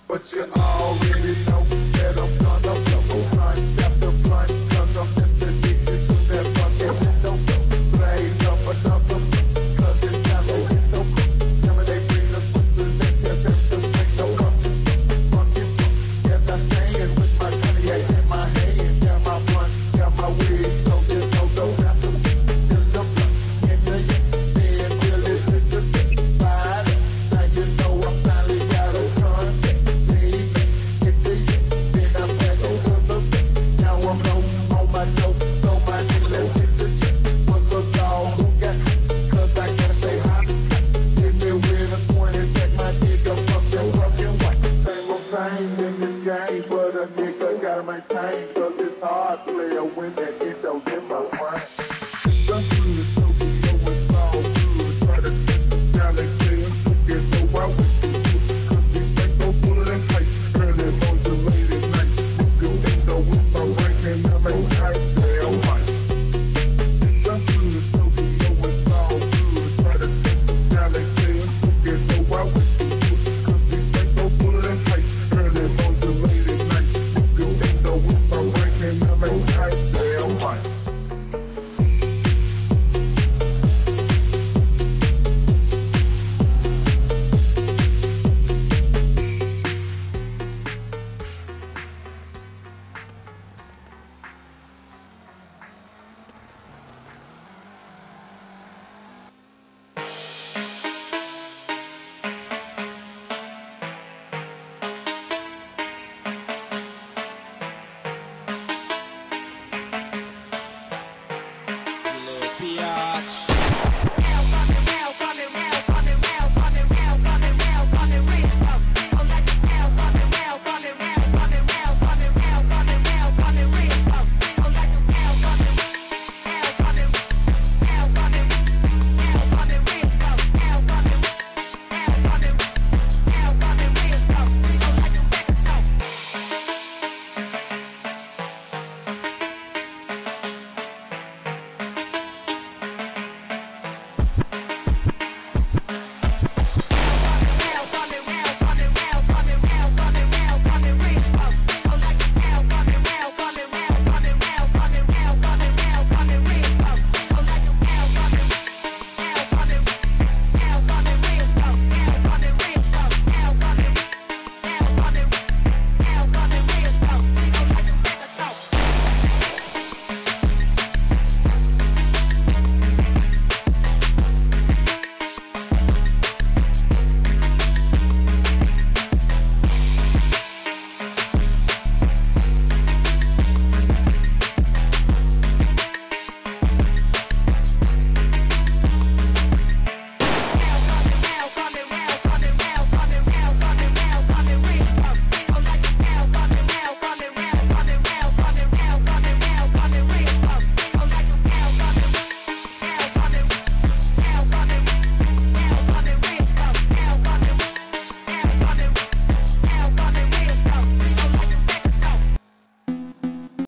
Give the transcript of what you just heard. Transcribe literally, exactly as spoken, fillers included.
But you already know that I'm gonna blow blunt after blunt, cause I'm just addicted to that fucking window. Blaze up another one, cause it's got no window. Remember they bring the sisters, they tell them to bring no up. Funky funk, yes I stand with my Cognac in my hand. Got my blunt, got my wig, so there's no no after me. Till the blunt in the end, then till it's in the bit. Fired up, now you know I finally got a contact. But a nigga gotta maintain, cause it's hard to play a win that it don't get my brain.